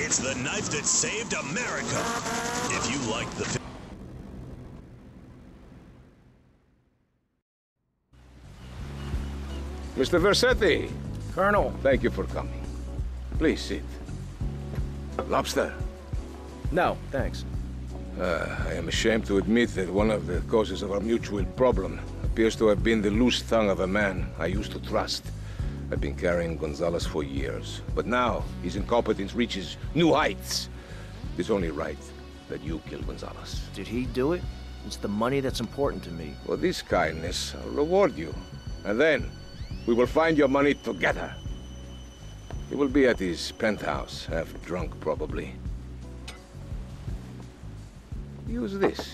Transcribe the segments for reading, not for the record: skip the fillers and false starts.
It's the knife that saved America. If you like the... Mr. Vercetti. Colonel. Thank you for coming. Please sit. Lobster? No, thanks. I am ashamed to admit that one of the causes of our mutual problem appears to have been the loose tongue of a man I used to trust. I've been carrying Gonzalez for years, but now his incompetence reaches new heights. It's only right that you kill Gonzalez. Did he do it? It's the money that's important to me. For this kindness, I'll reward you. And then, we will find your money together. He will be at his penthouse, half drunk probably. Use this.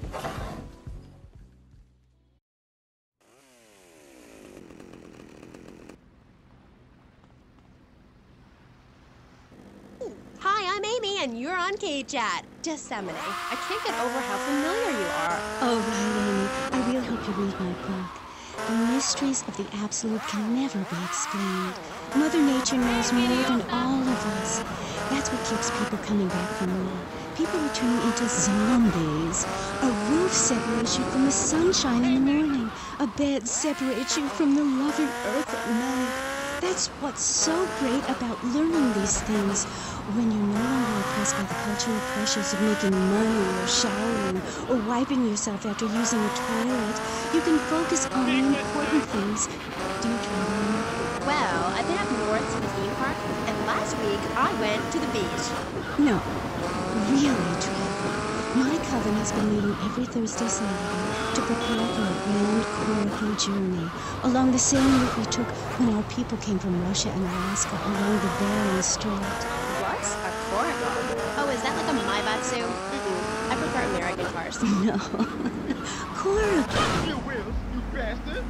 Hi, I'm Amy, and you're on K-Chat. Disseminate. I can't get over how familiar you are. Oh, right, Amy. I really hope you read my book. The mysteries of the Absolute can never be explained. Mother Nature knows more than all of us. That's what keeps people coming back for more. People are turning into zombies. A roof separates you from the sunshine in the morning. A bed separates you from the loving earth at night. That's what's so great about learning these things. When you're no longer oppressed by the cultural pressures of making money or showering or wiping yourself after using a toilet, you can focus on the important things. Do you travel? Well, I've been up north to the theme park, and last week I went to the beach. No, really travel. My coven has been meeting every Thursday Saturday to prepare for a grand Coracle journey, along the same route we took when our people came from Russia and Alaska along the Bering Strait. What's a Coracle? Oh, is that like a Maibatsu? I prefer American cars. No. Coracle. You will, you bastard!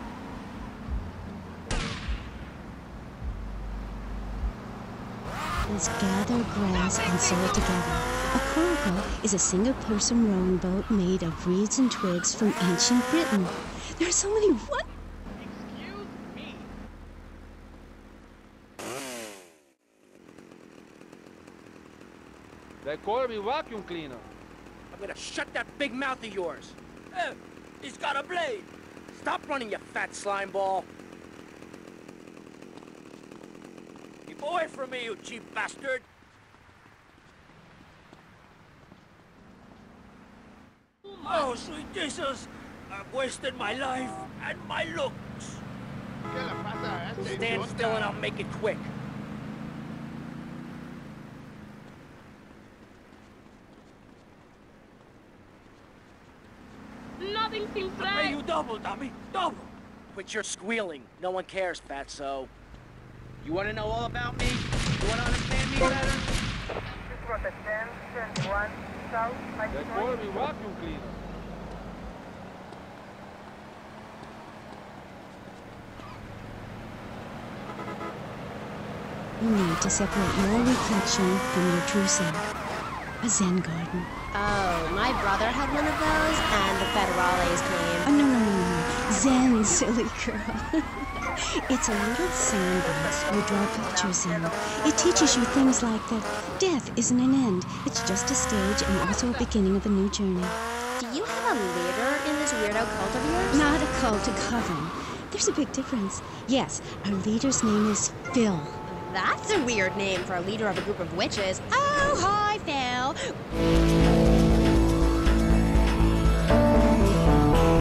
Is gather grass and sew it together. A coracle is a single-person rowing boat made of reeds and twigs from ancient Britain. There are so many what? Excuse me. They call me vacuum cleaner. I'm gonna shut that big mouth of yours. He's got a blade. Stop running, you fat slime ball. Keep away from me, you cheap bastard. Oh, sweet Jesus. I've wasted my life and my looks. ¿Qué le pasa a este Stand idiota? still and I'll make it quick. Nothing seems I'll pay right. you double, dummy. Double. Quit your squealing. No one cares, fatso. You want to know all about me? You want to understand me better? They call me vacuum cleaner. You need to separate your reflection from your true self. A Zen garden. Oh, my brother had one of those, and the Federales Oh, came. no. Zen, silly girl. It's a little sandbox you draw pictures in. It teaches you things like that death isn't an end. It's just a stage and also a beginning of a new journey. Do you have a leader in this weirdo cult of yours? Not a cult, a coven. There's a big difference. Yes, our leader's name is Phil. That's a weird name for a leader of a group of witches. Oh, hi, Phil.